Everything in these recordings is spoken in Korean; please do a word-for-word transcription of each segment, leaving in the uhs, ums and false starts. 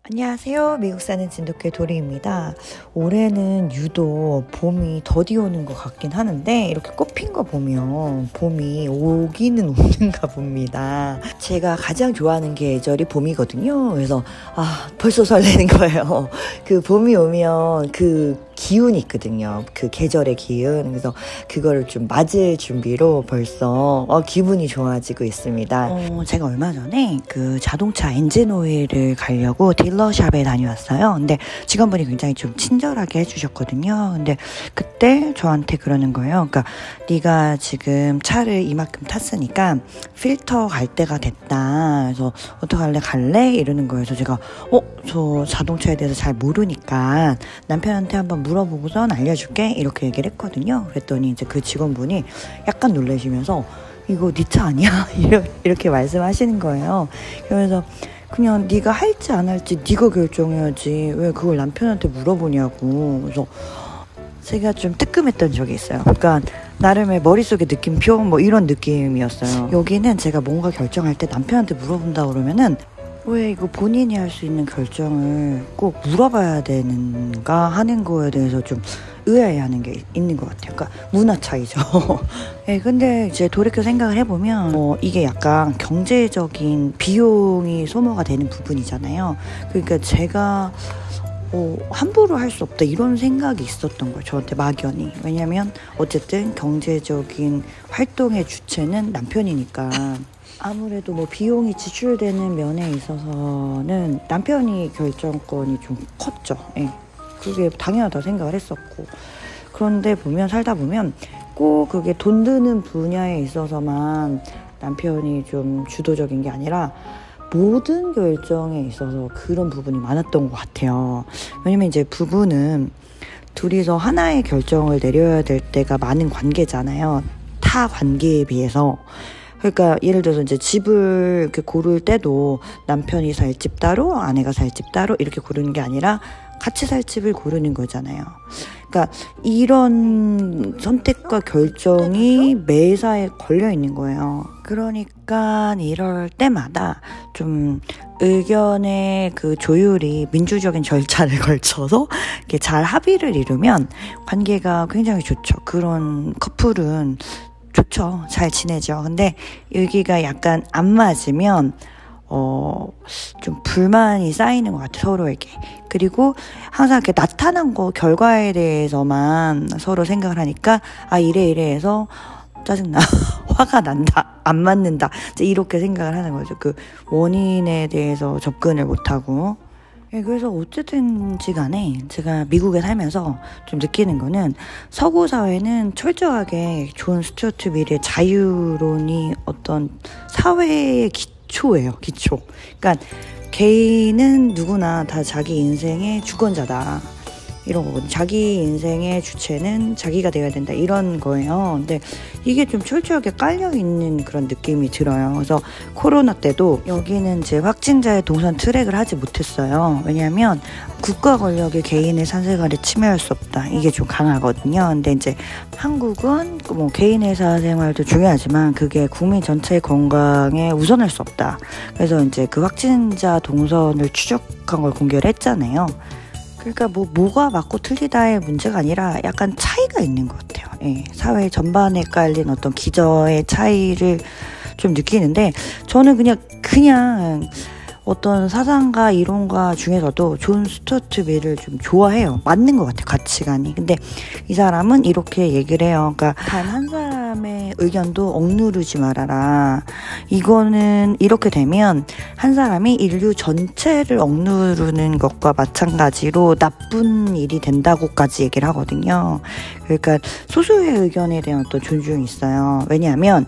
안녕하세요. 미국 사는 진돗개 도리입니다. 올해는 유독 봄이 더디 오는 것 같긴 하는데 이렇게 꽃핀 거 보면 봄이 오기는 오는가 봅니다. 제가 가장 좋아하는 계절이 봄이거든요. 그래서 아 벌써 설레는 거예요. 그 봄이 오면 그 기운이 있거든요. 그 계절의 기운. 그래서 그거를 좀 맞을 준비로 벌써 어, 기분이 좋아지고 있습니다. 어, 제가 얼마 전에 그 자동차 엔진 오일을 가려고 딜러샵에 다녀왔어요. 근데 직원분이 굉장히 좀 친절하게 해주셨거든요. 근데 그때 저한테 그러는 거예요. 그러니까 네가 지금 차를 이만큼 탔으니까 필터 갈 때가 됐다. 그래서 어떡할래? 갈래? 이러는 거예요. 그래서 제가 어? 저 자동차에 대해서 잘 모르니까 남편한테 한번 물어보고선 알려줄게 이렇게 얘기를 했거든요. 그랬더니 이제 그 직원분이 약간 놀라시면서 이거 네 차 아니야? 이렇게 말씀하시는 거예요. 그래서 그냥 네가 할지 안 할지 네가 결정해야지 왜 그걸 남편한테 물어보냐고. 그래서 제가 좀 뜨끔했던 적이 있어요. 그러니까 나름의 머릿속에 느낌표 뭐 이런 느낌이었어요. 여기는 제가 뭔가 결정할 때 남편한테 물어본다 그러면은 왜 이거 본인이 할 수 있는 결정을 꼭 물어봐야 되는가 하는 거에 대해서 좀 의아해하는 게 있는 것 같아요. 그러니까 문화 차이죠. 네, 근데 이제 돌이켜 생각을 해보면 뭐 이게 약간 경제적인 비용이 소모가 되는 부분이잖아요. 그러니까 제가 어, 함부로 할 수 없다 이런 생각이 있었던 거예요. 저한테 막연히. 왜냐면 어쨌든 경제적인 활동의 주체는 남편이니까. 아무래도 뭐 비용이 지출되는 면에 있어서는 남편이 결정권이 좀 컸죠. 예. 그게 당연하다고 생각을 했었고. 그런데 보면 살다 보면 꼭 그게 돈 드는 분야에 있어서만 남편이 좀 주도적인 게 아니라 모든 결정에 있어서 그런 부분이 많았던 것 같아요. 왜냐면 이제 부부는 둘이서 하나의 결정을 내려야 될 때가 많은 관계잖아요. 타 관계에 비해서. 그러니까 예를 들어서 이제 집을 이렇게 고를 때도 남편이 살 집 따로 아내가 살 집 따로 이렇게 고르는 게 아니라 같이 살 집을 고르는 거잖아요. 그러니까 이런 선택과 결정이 매사에 걸려 있는 거예요. 그러니까 이럴 때마다 좀 의견의 그 조율이 민주적인 절차를 걸쳐서 이렇게 잘 합의를 이루면 관계가 굉장히 좋죠. 그런 커플은 좋죠. 잘 지내죠. 근데 여기가 약간 안 맞으면 어, 좀 불만이 쌓이는 것 같아요. 서로에게. 그리고 항상 이렇게 나타난 거 결과에 대해서만 서로 생각을 하니까 아 이래 이래 해서 짜증나. 화가 난다. 안 맞는다. 이제 이렇게 생각을 하는 거죠. 그 원인에 대해서 접근을 못하고. 예, 그래서 어쨌든지 간에 제가 미국에 살면서 좀 느끼는 거는 서구 사회는 철저하게 존 스튜어트 밀의 자유론이 어떤 사회의 기초예요. 기초. 그러니까 개인은 누구나 다 자기 인생의 주권자다. 이런 거거든요. 자기 인생의 주체는 자기가 되어야 된다. 이런 거예요. 근데 이게 좀 철저하게 깔려있는 그런 느낌이 들어요. 그래서 코로나 때도 여기는 이제 확진자의 동선 트랙을 하지 못했어요. 왜냐하면 국가 권력이 개인의 사생활에 침해할 수 없다. 이게 좀 강하거든요. 근데 이제 한국은 뭐 개인의 사생활도 중요하지만 그게 국민 전체의 건강에 우선할 수 없다. 그래서 이제 그 확진자 동선을 추적한 걸 공개를 했잖아요. 그러니까 뭐 뭐가 맞고 틀리다의 문제가 아니라 약간 차이가 있는 것 같아요. 예, 사회 전반에 깔린 어떤 기저의 차이를 좀 느끼는데 저는 그냥 그냥 어떤 사상과 이론가 중에서도 존 스튜어트 밀을 좀 좋아해요. 맞는 것 같아요. 가치관이. 근데 이 사람은 이렇게 얘기를 해요. 그러니까 단 한 사람의 의견도 억누르지 말아라. 이거는 이렇게 되면 한 사람이 인류 전체를 억누르는 것과 마찬가지로 나쁜 일이 된다고까지 얘기를 하거든요. 그러니까 소수의 의견에 대한 어떤 존중이 있어요. 왜냐하면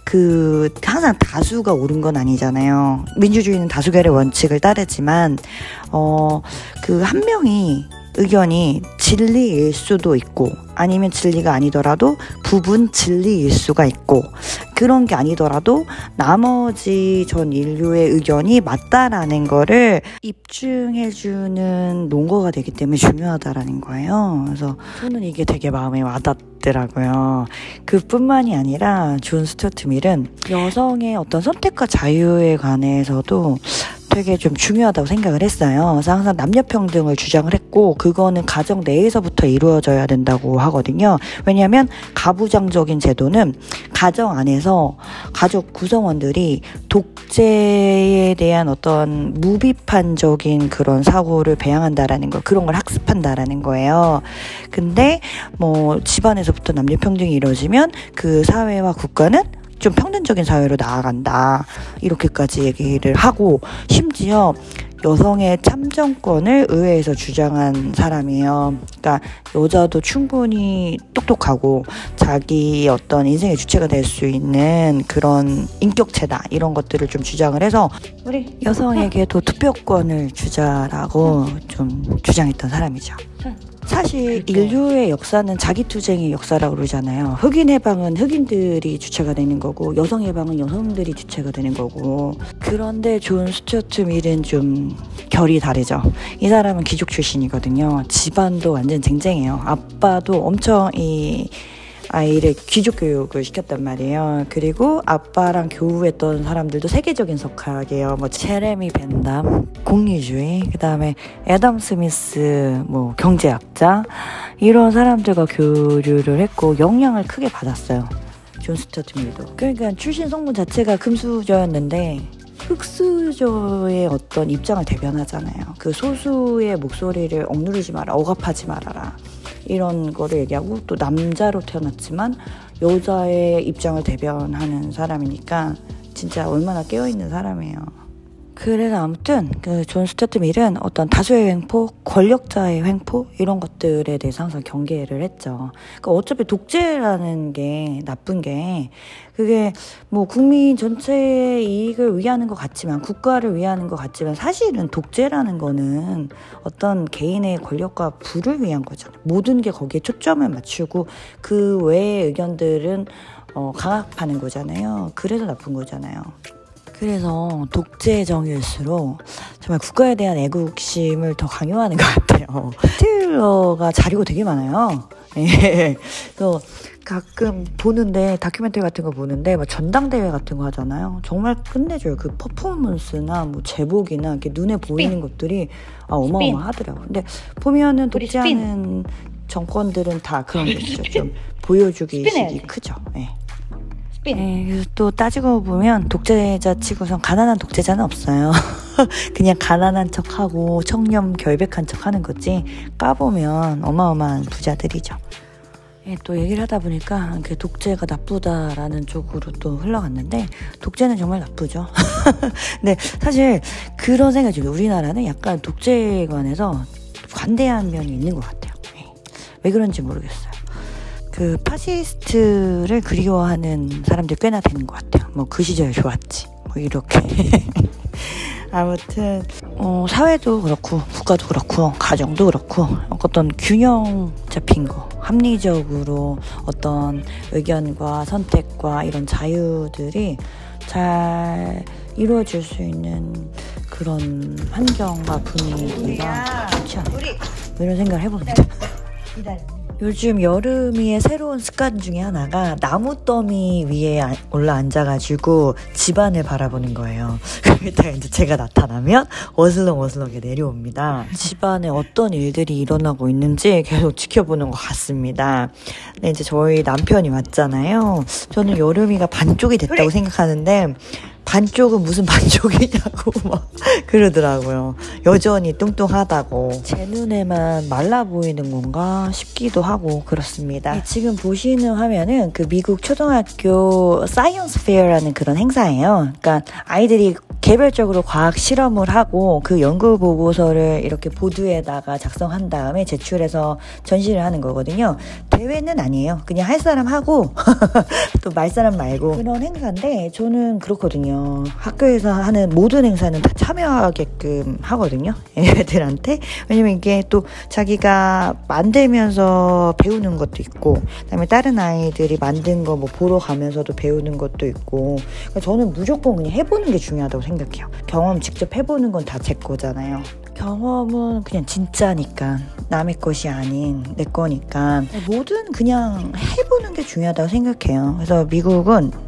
그 항상 다수가 옳은 건 아니잖아요. 민주주의는 다수결의 원칙을 따르지만 어 그 한 명이 의견이 진리일 수도 있고 아니면 진리가 아니더라도 부분 진리일 수가 있고 그런 게 아니더라도 나머지 전 인류의 의견이 맞다라는 거를 입증해주는 논거가 되기 때문에 중요하다라는 거예요. 그래서 저는 이게 되게 마음에 와닿더라고요. 그뿐만이 아니라 존 스튜어트 밀은 여성의 어떤 선택과 자유에 관해서도 되게 좀 중요하다고 생각을 했어요. 그래서 항상 남녀평등을 주장을 했고 그거는 가정 내에서부터 이루어져야 된다고 하거든요. 왜냐하면 가부장적인 제도는 가정 안에서 가족 구성원들이 독재에 대한 어떤 무비판적인 그런 사고를 배양한다라는 거, 그런 걸 학습한다라는 거예요. 근데 뭐 집안에서부터 남녀평등이 이루어지면 그 사회와 국가는 좀 평등적인 사회로 나아간다, 이렇게까지 얘기를 하고, 심지어 여성의 참정권을 의회에서 주장한 사람이에요. 그러니까 여자도 충분히 똑똑하고 자기 어떤 인생의 주체가 될 수 있는 그런 인격체다, 이런 것들을 좀 주장을 해서 우리 여성에게도 투표권을 주자라고 좀 주장했던 사람이죠. 사실 인류의 역사는 자기투쟁의 역사라고 그러잖아요. 흑인 해방은 흑인들이 주체가 되는 거고 여성 해방은 여성들이 주체가 되는 거고. 그런데 존 스튜어트 밀은 좀 결이 다르죠. 이 사람은 귀족 출신이거든요. 집안도 완전 쟁쟁해요. 아빠도 엄청 이 아이를 귀족 교육을 시켰단 말이에요. 그리고 아빠랑 교우했던 사람들도 세계적인 석학이에요. 뭐 제레미 벤담, 공리주의, 그 다음에 애덤 스미스, 뭐 경제학자, 이런 사람들과 교류를 했고 영향을 크게 받았어요. 존 스튜어트 밀도. 그러니까 출신 성분 자체가 금수저였는데 흑수저의 어떤 입장을 대변하잖아요. 그 소수의 목소리를 억누르지 마라, 억압하지 말아라, 이런 거를 얘기하고, 또 남자로 태어났지만 여자의 입장을 대변하는 사람이니까 진짜 얼마나 깨어있는 사람이에요. 그래서 아무튼 그 존 스튜어트 밀은 어떤 다수의 횡포, 권력자의 횡포, 이런 것들에 대해서 항상 경계를 했죠. 그러니까 어차피 독재라는 게 나쁜 게, 그게 뭐 국민 전체의 이익을 위하는 것 같지만, 국가를 위하는 것 같지만, 사실은 독재라는 거는 어떤 개인의 권력과 부를 위한 거잖아요. 모든 게 거기에 초점을 맞추고 그 외의 의견들은 어, 강압하는 거잖아요. 그래서 나쁜 거잖아요. 그래서 독재 정일수록 정말 국가에 대한 애국심을 더 강요하는 것 같아요. 히틀러가 자료가 되게 많아요. 예. 그래서 가끔 보는데, 다큐멘터리 같은 거 보는데 막 전당대회 같은 거 하잖아요. 정말 끝내줘요. 그 퍼포먼스나 뭐 제복이나 이렇게 눈에 보이는 스핀. 것들이 아, 어마어마하더라고요. 근데 보면은 독재하는 정권들은 다 그런 게 있죠. 좀 보여주기 식이 크죠. 예. 네, 그래서 또 따지고 보면 독재자 치고선 가난한 독재자는 없어요. 그냥 가난한 척하고 청렴 결백한 척하는 거지, 까보면 어마어마한 부자들이죠. 예, 또 얘기를 하다 보니까 그 독재가 나쁘다라는 쪽으로 또 흘러갔는데, 독재는 정말 나쁘죠. 근데 사실 그런 생각이 들어요. 우리나라는 약간 독재에 관해서 관대한 면이 있는 것 같아요. 예. 왜 그런지 모르겠어요. 그 파시스트를 그리워하는 사람들 꽤나 되는 것 같아요. 뭐 그 시절 좋았지, 뭐 이렇게. 아무튼 어, 사회도 그렇고 국가도 그렇고 가정도 그렇고 어떤 균형 잡힌 거, 합리적으로 어떤 의견과 선택과 이런 자유들이 잘 이루어질 수 있는 그런 환경과 분위기가 좋지 않을까, 이런 생각을 해봅니다. 요즘 여름이의 새로운 습관 중에 하나가 나무 더미 위에 올라 앉아가지고 집안을 바라보는 거예요. 그러다가 이제 제가 나타나면 어슬렁어슬렁하게 내려옵니다. 집안에 어떤 일들이 일어나고 있는지 계속 지켜보는 것 같습니다. 근데 이제 저희 남편이 왔잖아요. 저는 여름이가 반쪽이 됐다고 생각하는데 반쪽은 무슨 반쪽이냐고 막 그러더라고요. 여전히 뚱뚱하다고. 제 눈에만 말라 보이는 건가 싶기도 하고 그렇습니다. 지금 보시는 화면은 그 미국 초등학교 사이언스 페어라는 그런 행사예요. 그러니까 아이들이 개별적으로 과학 실험을 하고 그 연구 보고서를 이렇게 보드에다가 작성한 다음에 제출해서 전시를 하는 거거든요. 대회는 아니에요. 그냥 할 사람 하고 또 말 사람 말고 그런 행사인데, 저는 그렇거든요. 학교에서 하는 모든 행사는 다 참여하게끔 하거든요, 애들한테. 왜냐면 이게 또 자기가 만들면서 배우는 것도 있고, 그다음에 다른 아이들이 만든 거 뭐 보러 가면서도 배우는 것도 있고. 그러니까 저는 무조건 그냥 해보는 게 중요하다고 생각해요. 경험 직접 해보는 건 다 제 거잖아요. 경험은 그냥 진짜니까, 남의 것이 아닌 내 거니까 뭐든 그냥 해보는 게 중요하다고 생각해요. 그래서 미국은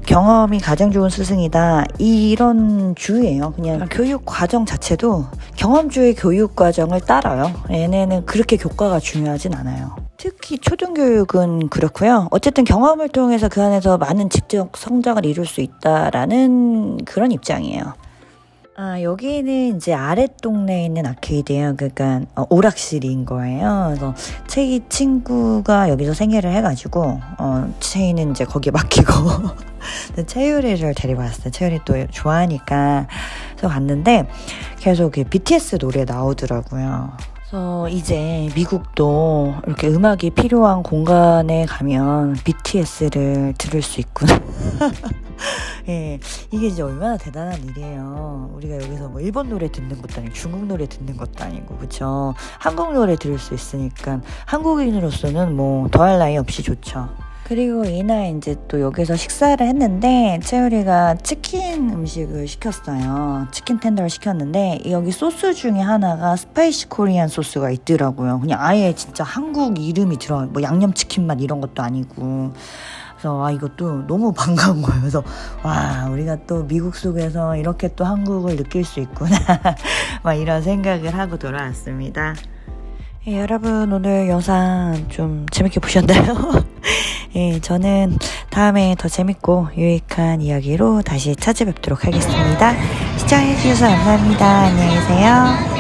경험이 가장 좋은 스승이다 이런 주의예요. 그냥 교육 과정 자체도 경험주의 교육 과정을 따라요. 얘네는 그렇게 교과가 중요하진 않아요. 특히 초등교육은 그렇고요. 어쨌든 경험을 통해서 그 안에서 많은 직접 성장을 이룰 수 있다라는 그런 입장이에요. 아, 여기는 이제 아랫동네에 있는 아케이드예요. 그러니까 어, 오락실인 거예요. 그래서 채희 친구가 여기서 생일을 해가지고 어, 채희는 이제 거기에 맡기고 채율이를 데리고 왔어요. 채율이 또 좋아하니까. 그래서 갔는데 계속 비티에스 노래 나오더라고요. 그래서 이제 미국도 이렇게 음악이 필요한 공간에 가면 비티에스를 들을 수 있구나. 예, 이게 이제 얼마나 대단한 일이에요. 우리가 여기서 뭐 일본 노래 듣는 것도 아니고 중국 노래 듣는 것도 아니고, 그쵸? 한국 노래 들을 수 있으니까 한국인으로서는 뭐 더할 나위 없이 좋죠. 그리고 이날 이제 또 여기서 식사를 했는데 채율이가 치킨 음식을 시켰어요. 치킨 텐더를 시켰는데 여기 소스 중에 하나가 스파이시 코리안 소스가 있더라고요. 그냥 아예 진짜 한국 이름이 들어, 뭐 양념치킨 맛 이런 것도 아니고. 그래서 아, 이것도 너무 반가운 거예요. 그래서 와, 우리가 또 미국 속에서 이렇게 또 한국을 느낄 수 있구나 막 이런 생각을 하고 돌아왔습니다. 예, 여러분 오늘 영상 좀 재밌게 보셨나요? 예, 저는 다음에 더 재밌고 유익한 이야기로 다시 찾아뵙도록 하겠습니다. 시청해주셔서 감사합니다. 안녕히 계세요.